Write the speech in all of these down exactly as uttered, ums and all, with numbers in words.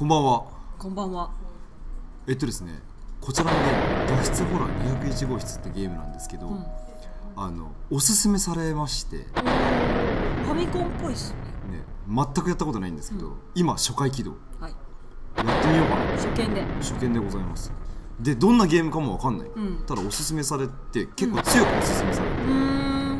こんばんは。 こんばんは。 えっとですね、こちらのゲーム脱出ホラーにひゃくいち号室ってゲームなんですけど、うん、あのおすすめされまして、ファミコンっぽいっすね。 ね、全くやったことないんですけど、うん、今初回起動、はい、やってみようかな。 初見で初見でございます。でどんなゲームかも分かんない、うん、ただおすすめされて結構強くおすすめされて、うん、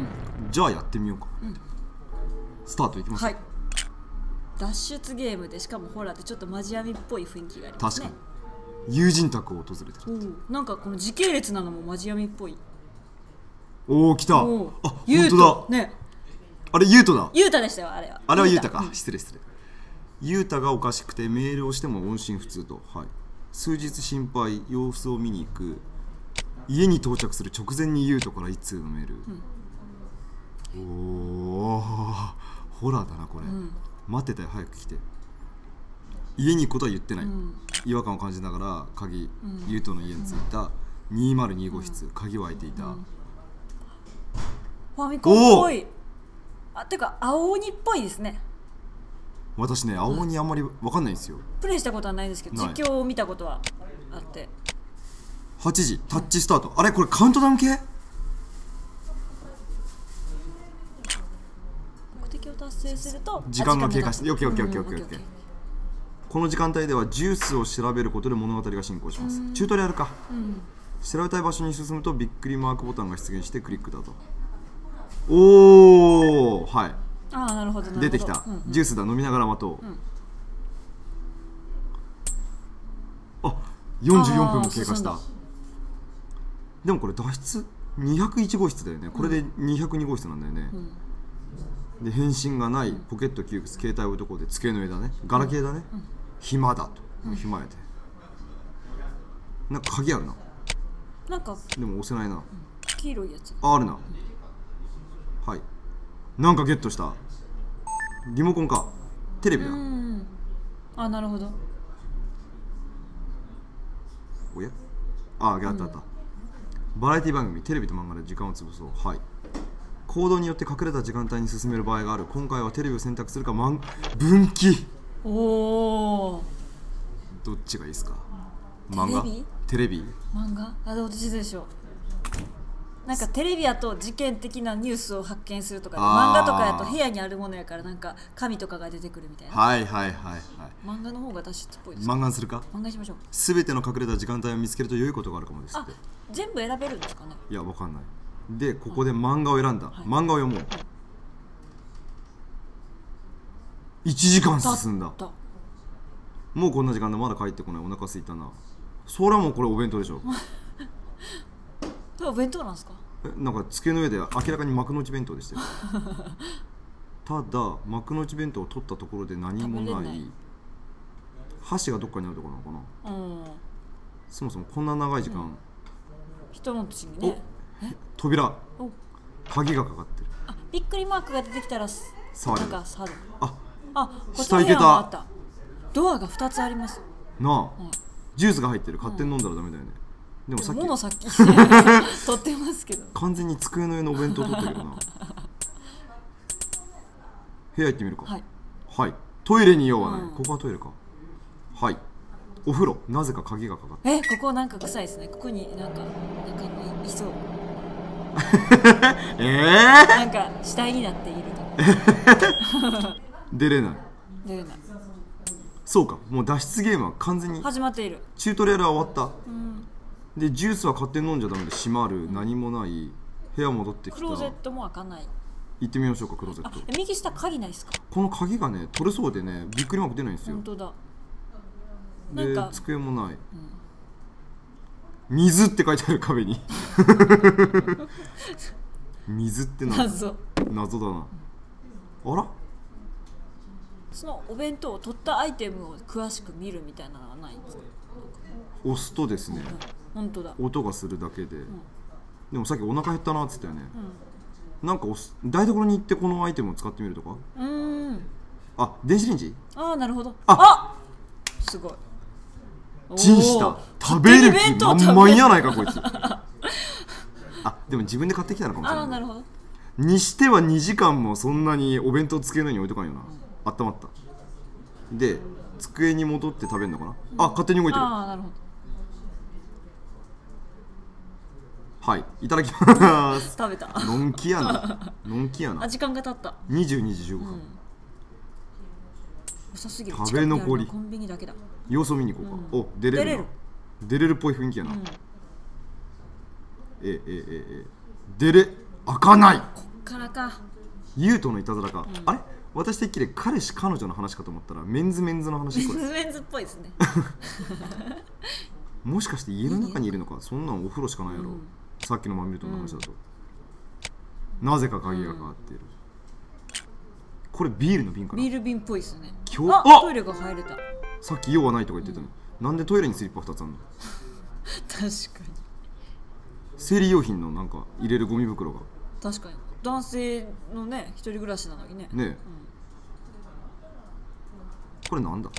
じゃあやってみようかな、うん、スタートいきます。はい、 脱出ゲームでしかもホラーってちょっとマジ闇っぽい雰囲気がありますね。 確かに友人宅を訪れてる。 なんかこの時系列なのもマジ闇っぽい。 おお来た。あ、 本当だね。 あれユートだ。 ユータでしたよ。あれはあれはユータか、うん、失礼失礼。ユータがおかしくてメールをしても音信不通と、はい、数日心配、様子を見に行く。家に到着する直前にユートから一通のメール、うん、おおホラーだなこれ、うん、待ってたよ早く来て。家に行くことは言ってない、うん、違和感を感じながら鍵、うん、ユートの家に着いたにまるに号室、うん、鍵は開いていた、うん、 ファミコンっぽい。あ、てか青鬼っぽいですね。 私ね青鬼あんまり分かんないんですよ。 プレイしたことはないんですけど実況を見たことはあって。 はちじタッチスタート、うん、あれこれカウントダウン系。 目的を達成すると時間が経過して、オッケーオッケーオッケーオッケーオッケー。この時間帯ではジュースを調べることで物語が進行します。チュートリアルか、うん、調べたい場所に進むとびっくりマークボタンが出現してクリックだと。おお、はい。 ああ、なるほどなるほど。 出てきた、うんうん、ジュースだ、飲みながら待とう、うん、あ、よんじゅうよんぷんも経過した。でもこれ脱出にひゃくいち号室だよね。これでにひゃくに号室なんだよね、うん、で返信がない、ポケット窮屈、携帯置いとこうで机の上だね、ガラケーだね、うん、暇だと、もう暇やで、なんか鍵あるな。 なんかでも押せないな、うん、 黄色いやつあ、あるな、はい。なんかゲットした。リモコンかテレビだ。うん、 あ、なるほど。 おや、あ、あったあった、うん、バラエティ番組、テレビと漫画で時間を潰そう。はい。行動によって隠れた時間帯に進める場合がある。今回はテレビを選択するか漫分岐。 おお、 どっちがいいですか。漫画、テレビ、 漫画、あ、どっちでしょう。なんかテレビやと事件的なニュースを発見するとか、漫画とかやと部屋にあるものやからなんか紙とかが出てくるみたいな。 はいはいはいはい。 漫画の方が脱出っぽいです。 漫画にするか。 漫画しましょう。 すべての隠れた時間帯を見つけると良いことがあるかもですって。 あ、全部選べるんですかね。 いや、わかんない。でここで漫画を選んだ、はい、漫画を読もう、はい、いちじかん進んだ。もうこんな時間だ、まだ帰ってこない、お腹空いたな。それはもうこれお弁当でしょお弁当なんですか。 え、なんか机の上で明らかに幕の内弁当でしたよただ幕の内弁当を取ったところで何もない。箸がどっかにあるところなのかな、うん、そもそもこんな長い時間、うん、 人の土にね、 扉、鍵がかかってる。 あ、びっくりマークが出てきたら触れる。 ああ、 あ、こっちの部屋もあった。ドアがふたつありますなあ、うん、ジュースが入ってる。勝手に飲んだらダメだよね、うん、でもさっき物さっき取ってますけど完全に机の上のお弁当取ったけどな部屋行ってみるか。はい、はい、トイレに用はない、うん、ここはトイレか。はい、お風呂、なぜか鍵がかかってる。 え、ここなんか臭いですね。ここになんか中にいそうえー、なんか死体になっていると出れない。 出れない。 そうか、もう脱出ゲームは完全に始まっている。 チュートリアルは終わった、うん、でジュースは勝手に飲んじゃダメで閉まる、うん、何もない。部屋戻ってきた。 クローゼットも開かない。 行ってみましょうか、クローゼット。 右下鍵ないですか。 この鍵がね取れそうでね、びっくりマーク出ないんですよ。 本当だ。 で机もない、うん、水って書いてある壁に水って何。 謎謎だな。あら、 そのお弁当を取ったアイテムを詳しく見るみたいなのはないんですか。 押すとですね、 うん、本当だ、 音がするだけで、うん、でもさっきお腹減ったなって言ったよね、うん、なんか押す、台所に行ってこのアイテムを使ってみるとか。うーん、あ、電子レンジ。 ああ、なるほど。ああ、すごい。 チンした。食べる気満々やないかこいつあ、でも自分で買ってきたのかもしれない。 あ、なるほど。 にしてはにじかんもそんなにお弁当机の上に置いとかんよな、うん、あったまった。で机に戻って食べるのかな、あ、勝手に動いてる。 ああなるほど。 はい、いただきます。 食べた。 のんきやな。のんきやな。 あ、時間が経った。 にじゅうにじじゅうごふん、 うん、遅すぎる。 食べ残り。 コンビニだけだ。 様子を見に行こうか、 うん、 お、出れるな。 出れる出れるっぽい雰囲気やな、 うん、 えええええ出れ開かない。 こっからか。 ユウトのいたずらか、 うん、 あれ私てっきり彼氏彼女の話かと思ったらメンズメンズの話。これメンズっぽいですね。 もしかして家の中にいるのか。そんなんお風呂しかないやろ、うん、さっきのマミルトンの話だと、うん、なぜか鍵がかかっている、うん、これビールの瓶かな。 ビール瓶っぽいですね。 今日あ、トイレが入れた。 さっき用はないとか言ってたの、うん、なんでトイレにスリッパふたつあるの。 確かに生理用品のなんか入れるゴミ袋が。 確かに男性のね、一人暮らしなのにね。 ねえ、うん、これなんだ、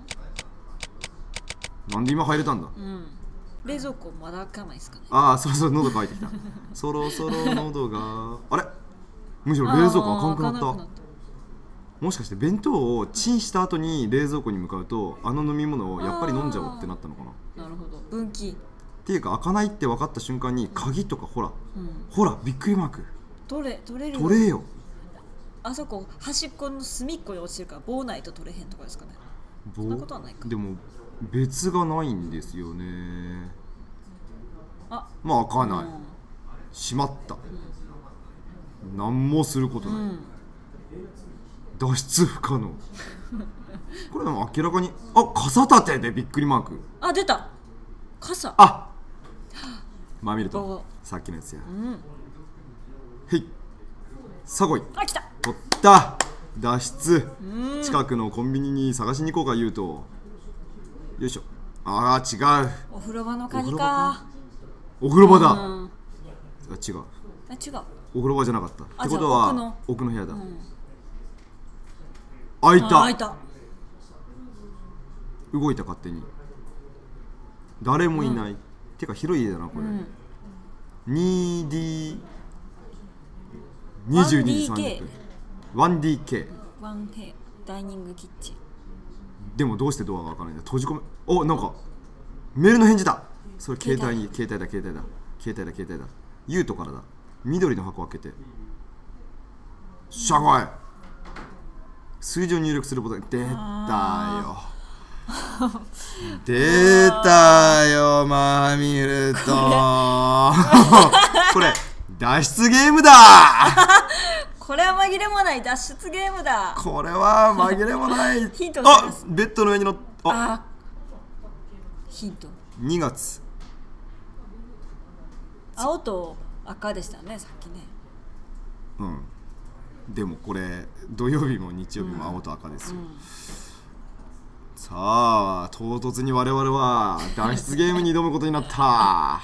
うん、なんで今入れたんだ、 うん、冷蔵庫まだ開かないですかね。 ああ、そろそろ喉乾いてきた。そろそろ喉があれ、むしろ冷蔵庫開かんくなった。もしかして弁当をチンした後に冷蔵庫に向かうと、あの飲み物をやっぱり飲んじゃおうってなったのかな。 なるほど、分岐っていうか、開かないって分かった瞬間に鍵とか、ほら、うん、ほらびっくりマーク取れ取れる取れよ。 あそこ端っこの隅っこに落ちてるから棒ないと取れへんとかですかね。そんなことはないか。 でも別がないんですよね。 あ、 まあ開かない、うん、閉まった、うん、何もすることない、うん、脱出不可能。これでも明らかに、あ、傘立てでびっくりマーク。 あ、出た傘。 あ、まあ見るとさっきのやつや、うん、へいさごい。 あ、来た。 取った。脱出。近くのコンビニに探しに行こうか。言うとよいしょ。あー違う、 お風呂場の鍵か。 お風呂場だ、うん、あ違うあ違うお風呂場じゃなかった。ってことは奥の、奥の部屋だ、うん、開いた。 開いた。 動いた勝手に。誰もいない、うん、てか広い家だなこれ、うん、にディーにじゅうにじさんじゅっぷん ワンディーケーワンヘダイニングキッチン。 でもどうしてドアが開かないんだ。閉じ込め、お、なんかメールの返事だ。それ携帯に、携帯だ携帯だ携帯だ携帯だユウトからだ。緑の箱開けてしゃがい。数字を入力するボタン。出たよ出たよマーミルトこれ脱出ゲームだこれは紛れもない脱出ゲームだ。 これは紛れもないヒントあ、ベッドの上に乗っああヒントにがつ。 青と赤でしたねさっきね。 うんでもこれ土曜日も日曜日も青と赤ですよ、うんうん、さあ唐突に我々は脱出ゲームに挑むことになった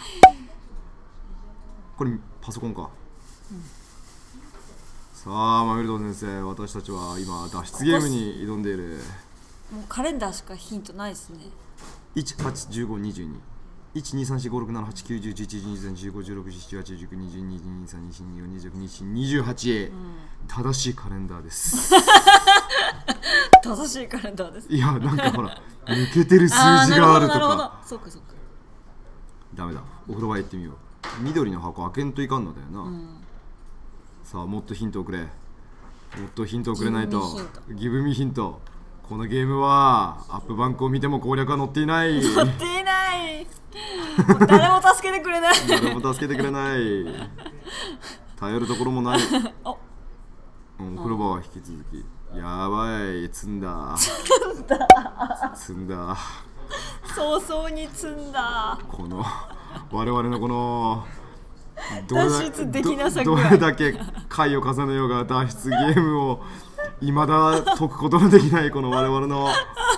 これパソコンか、うん、さあマミルト先生、私たちは今脱出ゲームに挑んでいる。 もうカレンダーしかヒントないですね。 いち、はち、じゅうご、にじゅうに いち、に、さん、よん、ご、ろく、なな、はち、きゅう、じゅう、じゅういち、にじゅうさん、じゅうご、じゅうろく、じゅうなな、じゅうはち、じゅうきゅう、にじゅう、にじゅうに、にじゅうさん、にじゅうよん、にじゅうご、にじゅうろく、にじゅうなな、にじゅうはち、うん、正しいカレンダーです正しいカレンダーです。 いやなんかほら抜けてる数字があるとか。 なるほどなるほど。そうかそうか。 ダメだ、お風呂場へ行ってみよう。緑の箱開けんといかんのだよな、うん、さあもっとヒントをくれ。もっとヒントをくれないと。ギブミヒント。このゲームはアップバンクを見ても攻略は載っていない。 載っていない誰も助けてくれない誰も助けてくれない。頼るところもない。うん、お風呂場は引き続き。やばい、積んだ積んだ積んだ早々に積んだ。 この我々のこの脱出できなさどれだけ回を重ねようが脱出ゲームを未だ解くことのできないこの我々の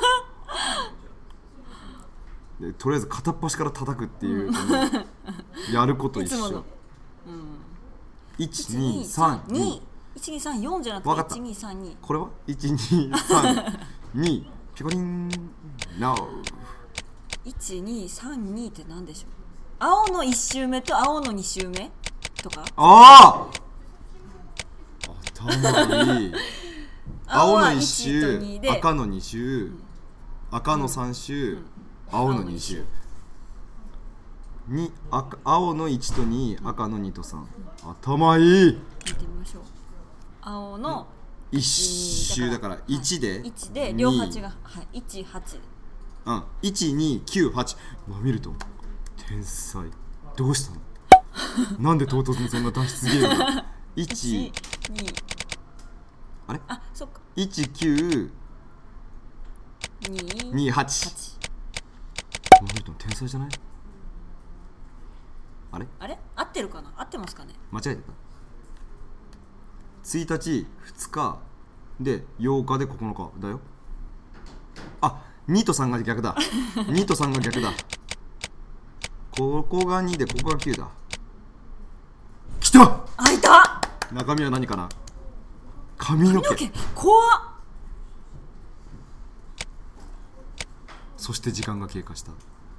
でとりあえず片っ端から叩くっていう、うん、やること一緒。いちにさんにいちにさんよんじゃなくていちにさんに。 これはいちにさんにピコリン ノーいちにさんにって何でしょう。青のいっ周目と青のに周目とか。 ああ頭いい青のいっ周赤のに周、うん、 赤のさん周、 うん、 青のに周に赤青のいちとに、赤のにとさん、頭いい。 見てみましょう。青のいち周だからいちで、 はい、いちで両端が、はい、いち、はち、 うん、いち、に、きゅう、はち。うわ見ると天才。どうしたのなんで唐突にそんな脱出ゲームがいち、にあれあ、そっかいち、きゅう、に、はち。うわ見ると天才じゃない？あれあれ合ってるかな、合ってますかね。 間違えてた。ついたち、ふつかでようかでここのかだよ。あ、にとさんが逆だにとさんが逆だ。ここがにでここがきゅうだ。きた。 あ、いた。 中身は何かな。髪の毛。 髪の毛怖っ。 そして時間が経過した。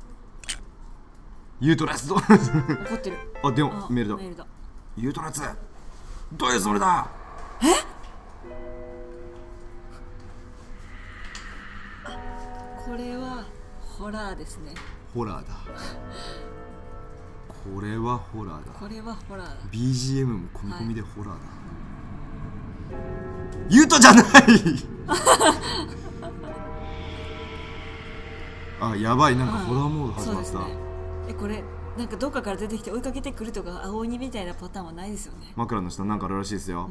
ユートのやつど怒ってる。 あ、でもあメールだ。 メールだ。 ユートのやつどういうつもりだ。 え、これはホラーですね。 ホラーだ。これはホラーだ。 これはホラーだ。 ビージーエム も込み込みでホラーだ、はい、ユートじゃないあ、やばい、なんかホラーモード始まった、 ね、え、これなんかどっかから出てきて追いかけてくるとか青鬼みたいなパターンはないですよね。 枕の下なんかあるらしいですよ。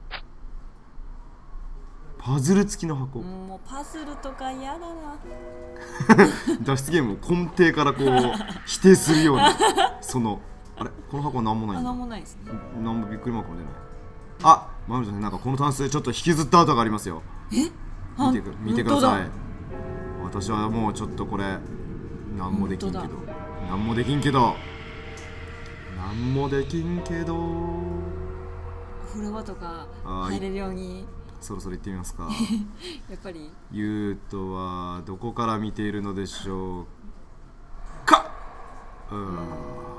パズル付きの箱、 うん、もうパズルとか嫌だな脱出ゲームを根底からこう否定するようなそのあれこの箱は何もないんだ。 何もないですね。 何もびっくりマークも出ない。あ、マルちゃん、なんかこのタンスでちょっと引きずった跡がありますよ。 え、 見てく見てください。私はもうちょっとこれ何もできんけど何もできんけど何もできんけどお風呂場とか入れるようにそろそろ行ってみますかやっぱりユートはどこから見ているのでしょうか。うーん、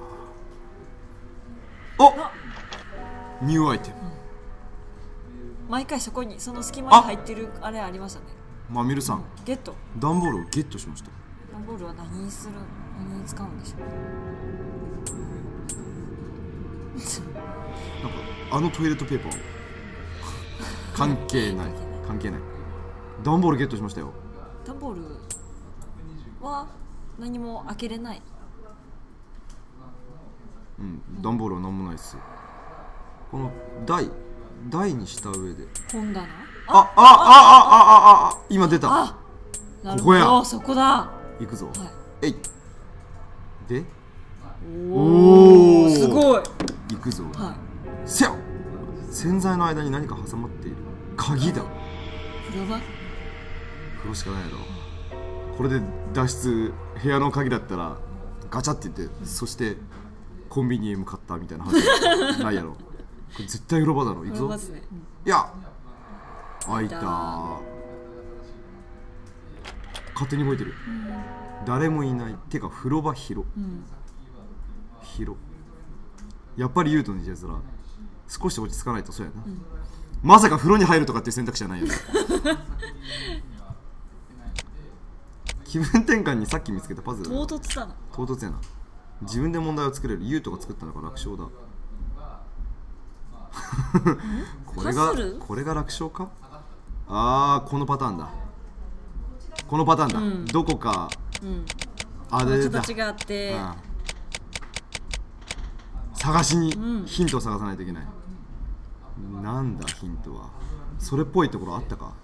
お、ニューアイテム、うん、 毎回そこにその隙間に入ってるあれありましたね。 まみるさん、 ゲット段ボールをゲットしました。 段ボールは何にする、何に使うんでしょうなんかあのトイレットペーパー関係ない関係ない。段ボールゲットしましたよ。 段ボールは何も開けれない。 うん、段ボールは何もないっす。この台台にした上で本棚、 あああああああ今出た。 あ、なるここや。 ほど、そこだ。 行くぞ、 はい、 えいで、 おお、すごい。 行くぞ、 はい、 せよ。洗剤の間に何か挟まっている。鍵だ。 風呂場、 風呂しかないやろ。これで脱出、部屋の鍵だったらガチャって言って、そしてコンビニへ向かったみたいな話ないやろ。これ絶対風呂場だろ。行くぞ、ね、うん、いや開いた。勝手に動いてる、うん、誰もいない。てか風呂場広、うん、広。やっぱりユートのいたずら少し落ち着かないと。そうやな、うん、まさか風呂に入るとかっていう選択肢はないよね気分転換にさっき見つけたパズル。 唐突だな。 唐突やな。自分で問題を作れる。ユートが作ったのが楽勝だこれがこれが楽勝か。あー、このパターンだ。このパターンだ、うん、どこか、うん、あれだ、 形があって、うん、 探しに、うん、ヒントを探さないといけない。なんだヒントは。それっぽいところあったか。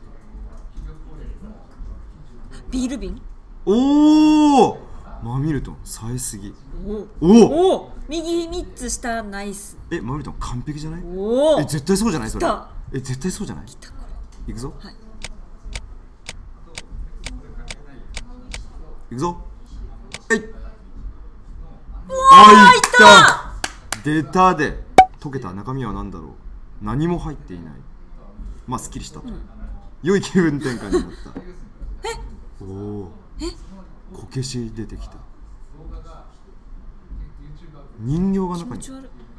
ビール瓶。 おお、マミルトン冴えすぎ。 おおお、右みっつ下ナイス。 え、マミルトン完璧じゃない。 おお、 え、絶対そうじゃないそれ。え、絶対そうじゃない。いくぞ、はい、いくぞ。えい、 あ、いった出たで。溶けた。中身は何だろう。何も入っていない。まあすっきりした、うん、良い気分転換になったえ、 おお、え、こけし出てきた。人形が中に。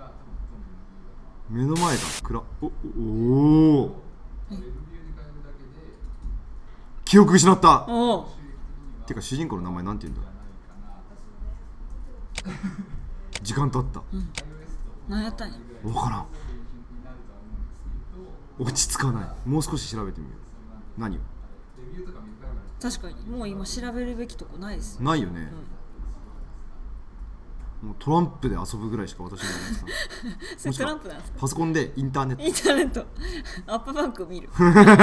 目の前が暗。おおお、 記憶失った。 おお。 てか主人公の名前なんて言うんだ。時間経った、 うん、何やったんや。 分からん。落ち着かない。もう少し調べてみよう。何を。 確かにもう今調べるべきとこないですよ。 ないよね、うん、もうトランプで遊ぶぐらいしか私はないそれトランプなんですか。 パソコンでインターネットインターネットアップバンクを見る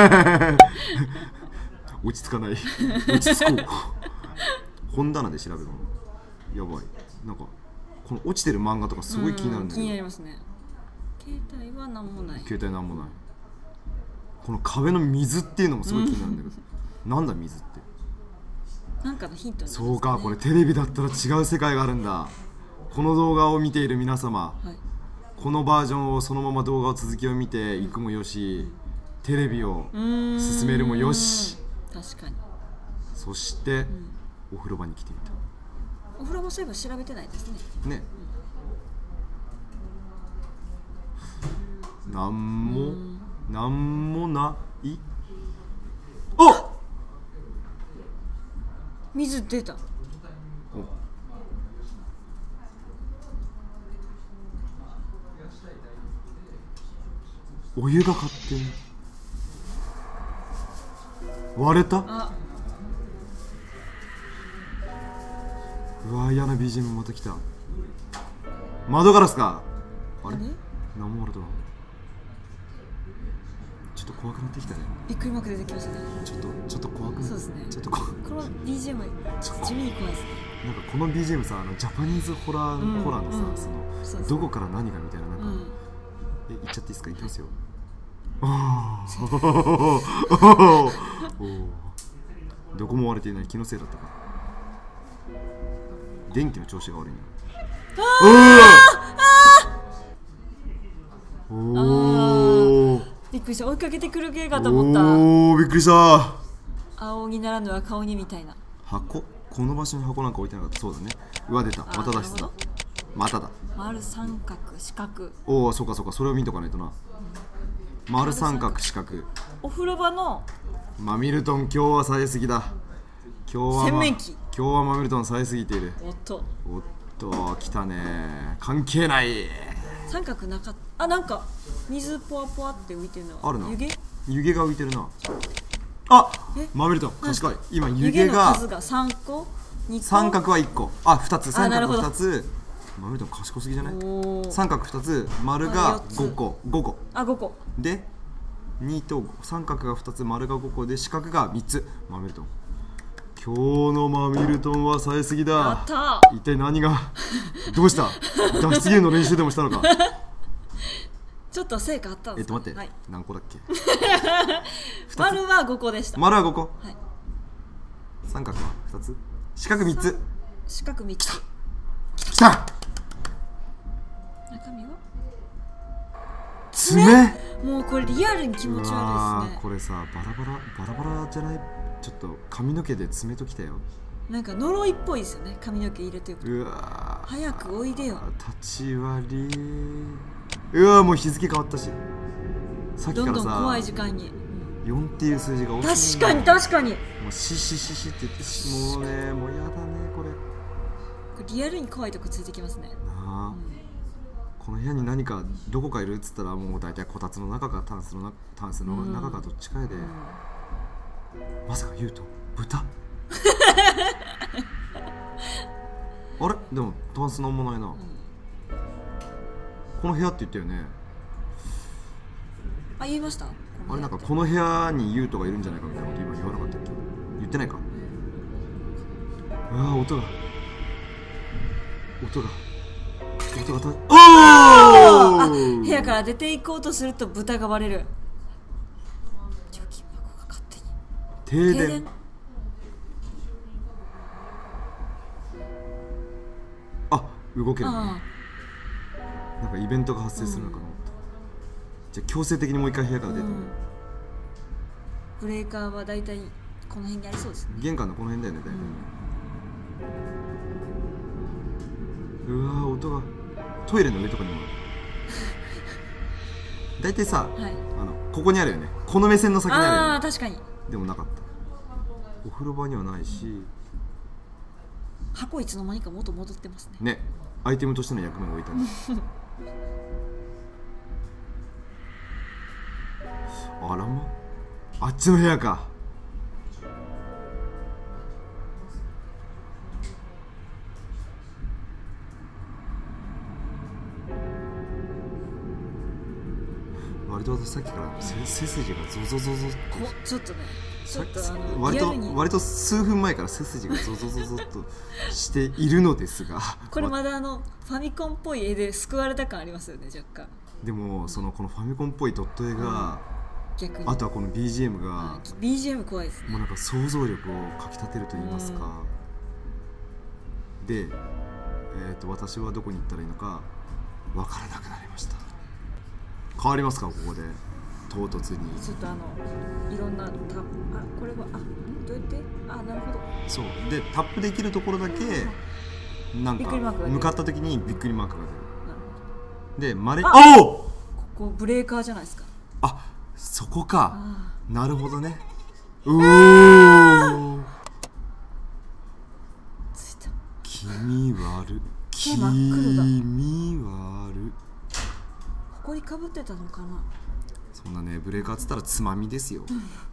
落ち着かない。落ち着こう。本棚で調べるのやばい。なんかこの落ちてる漫画とかすごい気になるんだけど。 気になりますね。携帯は何もない。 携帯なんもない。この壁の水っていうのもすごい気になるんだけど、うん、なんだ水って。 なんかのヒントになるんですかね。 そうか、これテレビだったら違う世界があるんだ。この動画を見ている皆様、はい、このバージョンをそのまま動画を続きを見ていくもよし、うん、テレビを進めるもよし。 確かに。 そして、うん、お風呂場に来てみた。 お風呂場そういえば調べてないですね。 ね、うん、なんもなんもない。あ、 水出た。 お湯が勝手に割れた。 あ、 うわ、嫌な ビージーエム また来た。窓ガラスか。あれ、何も割れたな。ちょっと怖くなってきたね。 びっくりマーク出てきましたね。 ちょっとちょっと怖くなって。 そうですね。 ちょっと怖く。 この ビージーエム 地味に怖いですね。 なんかこの ビージーエム さ、あのジャパニーズホラー、うん、ホラーのさ、うん、そのそどこから何がみたいな、なんか、うん、え、言っちゃっていいですか。言ってますよ。ああどこも割れていない。気のせいだったか。電気の調子が悪いな。おお、 びっくりした。追いかけてくる系かと思った。 おお、びっくりした。 青にならぬは顔にみたいな。 箱、この場所に箱なんか置いてなかった。そうだね。うわ、出た。また脱出だ。まただ。 丸、三角、四角。 おお、そうかそうか。それを見とかないとな。うん、丸、三角、四角。 お風呂場のマミルトン、今日は冴えすぎだ。今日は、 洗面器。 今日はマミルトン冴えすぎている。 おっとおっと、来たね。関係ない。 三角なかった。あ、なんか水ポワポワって浮いてるのはあるな。 湯気、 湯気が浮いてるな。あ、マミルトン賢い。今湯気が数が三個、二個、 三角はいっこ、あ、二つ、三角二つ。マミルトン賢すぎじゃない。三角二つ、丸が五個、五個。 あ、五個で二と三角が二つ、丸が五個で四角が三つ。マミルトン、今日のマミルトンは冴えすぎだ。 やった。 一体何がどうした。脱出ゲームの練習でもしたのか。 ちょっと成果あったんですか。 えっと待って、はい、何個だっけ。 丸はごこでした。 丸はごこ、 はい、 三角はふたつ、四角みっつ。 四角みっつ。 きた。中身は爪、 ね、もうこれリアルに気持ち悪いですね。 これさ、バラバラバラバラじゃない。ちょっと髪の毛で爪ときたよ。 なんか呪いっぽいですよね。髪の毛入れておくと。 うわ、 早くおいでよ。 立ち割り。うわ、もう日付変わったし。さっきからさ、 どんどん怖い時間によんっていう数字が多い。 確かに確かに。 もうシシシシって言ってし、もうね、もうやだねこれ。 これリアルに怖いとこついてきますね。なあ、うん、この部屋に何かどこかいるっつったら、もう大体こたつの中かタンスのなタンスの中かどっちかで、うん、まさか言うと豚あれ、でもタンスなんもないな、うん、この部屋って言ったよね。 あ、言いました。 あれ、なんかこの部屋にユウトがいるんじゃないかみたいなこと今言わなかったっけ。言ってないか。うわ、音が音が音がたおー、部屋から出て行こうとすると豚が割れる。貯金箱が勝手に停電。停電、あ、動けるね。なんかイベントが発生するのかな、うん、じゃあ強制的にもう一回部屋から出て、うん、 ブレーカーはだいたいこの辺にありそうですね。 玄関のこの辺だよね、だいたい、うん、うわー、音がトイレの上とかにもだいたいさ、はい、あのここにあるよね。この目線の先にあるよね。 あー、確かに。 でもなかった。 お風呂場にはないし、 箱いつの間にか元戻ってますね。 ね、アイテムとしての役目を置いたんですあらま、あっちの部屋か。割と私さっきから背背筋がゾゾゾゾっこちょっとねちょっとあの割とリアルに割と数分前から背筋がゾゾゾゾっとしているのですがこれまだあのファミコンっぽい絵で救われた感ありますよね若干。 でもそのこのファミコンっぽいドット絵が、 逆にあとはこの ビージーエム がビージーエム 怖いですね。 もうなんか想像力をかきたてると言いますか、で、えー、と私はどこに行ったらいいのかわからなくなりました。変わりますかここで唐突に。 ちょっとあのいろんなタップ、あこれはあんどうやってあなるほど。 そうでタップできるところだけなんかびっくりマークが出る向かった時にびっくりマークがなる出る。でマレああおほど。ここブレーカーじゃないですか。 あそこか。 あなるほどね。うおついた。 気味悪い気真っ黒だ味悪い。 ここにかぶってたのかな。 そんなねブレーカーっつったらつまみですよ